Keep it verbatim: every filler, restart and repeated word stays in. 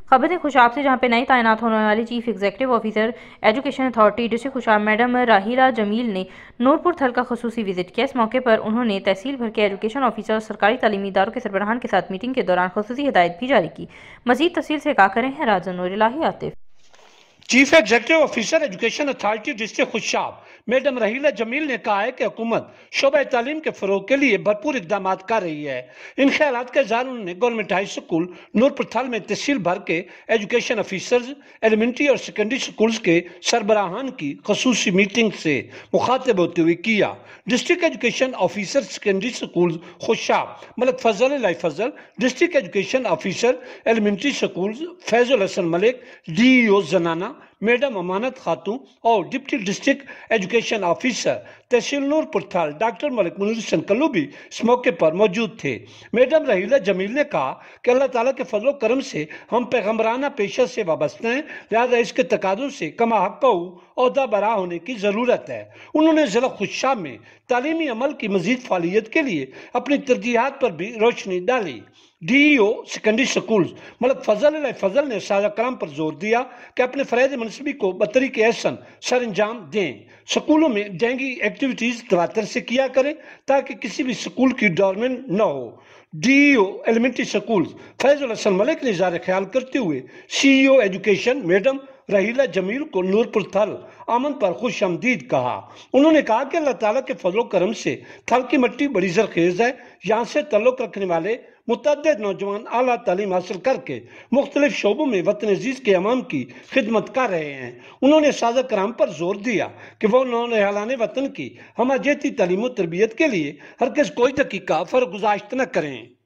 خبر ہے خوشاب سے، جہاں پہ نئی تعینات ہونے والی chief executive officer education authority district Khushab madam Raheela Jameel نے نورپور تھل کا خصوصی وزٹ کیا۔ اس موقع پر انہوں نے تحصیل بھر کے ایجوکیشن آفیسر اور سرکاری تعلیمی اداروں کے سربراہان کے ساتھ میٹنگ کے دوران خصوصی ہدایت بھی جاری کی۔ مزید تفصیل سے آگاہ کریں ہیں راز Noor Elahi Atif. Chief executive officer education authority district Khushab madam Raheela Jameel نے کہا ہے کہ حکومت شعبہ تعلیم کے فروغ کے لیے بھرپور اقدامات کر رہی ہے۔ ان خیالات کا اظہار انہوں نے government high school Noorpur Thal میں تحصیل بھر کے ایجوکیشن آفیسرز، ایلیمنٹری اور سیکنڈری سکولز کے سربراہان کی خصوصی میٹنگ سے مخاطب ہوتے ہوئے کیا۔ District education officer secondary schools Khushab Malik Fazal Elahi Fazal, district education officer elementary schools Faiz ul-Hassan Malik, D E O زنانہ میڈم امانت خاتون اور ڈپٹی ڈسٹرکٹ ایجوکیشن آفیسر تحصیل نورپور تھل ڈاکٹر ملک منیر حسن کلو بھی اس موقع پر موجود تھے۔ میڈم راہیلہ جمیل نے کہا کہ اللہ تعالیٰ کے فضل و کرم سے ہم پیغمبرانہ پیشہ سے وابستہ ہیں، لہذا اس کے تقاضوں سے کما حقہ عہدہ برآ ہونے کی ضرورت ہے۔ انہوں نے ضلع خوشاب میں تعلیمی عمل کی مزید فعالیت کے لیے اپنی ترجیحات پر بھی روشنی ڈالی۔ D E O secondary schools Malik Fazal Elahi فضل نے اساتذہ کرام پر زور دیا کہ اپنے فرائض منصبی کو بطریق احسن سر انجام دیں۔ سکولوں میں ڈینگی ایکٹیویٹیز تواتر سے کیا کریں تاکہ کسی بھی سکول کی ڈورمنٹ نہ ہو۔ D E O elementary schools Faiz ul-Hassan Malik نے اظہار خیال کرتے ہوئے سی ای او ایجوکیشن میڈم راہیلہ جمیل کو نورپور تھل آمد پر خوش آمدید کہا۔ انہوں نے کہا کہ اللہ تعالیٰ کے فضل و کرم سے تھل کی مٹی بڑی زرخیز ہے، یہاں سے تعلق رکھنے والے متعدد نوجوان اعلیٰ تعلیم حاصل کر کے مختلف شعبوں میں وطن عزیز کے عوام کی خدمت کر رہے ہیں۔ انہوں نے اساتذہ کرام پر زور دیا کہ وہ نونہالان وطن کی ہمہ جہتی تعلیم و تربیت کے لیے ہرگز کوئی دقیقہ فرق گزاشت نہ کریں۔